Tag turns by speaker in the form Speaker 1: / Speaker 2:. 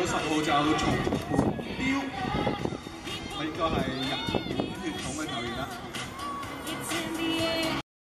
Speaker 1: 10號就松盤標，呢個係日本血統嘅球員。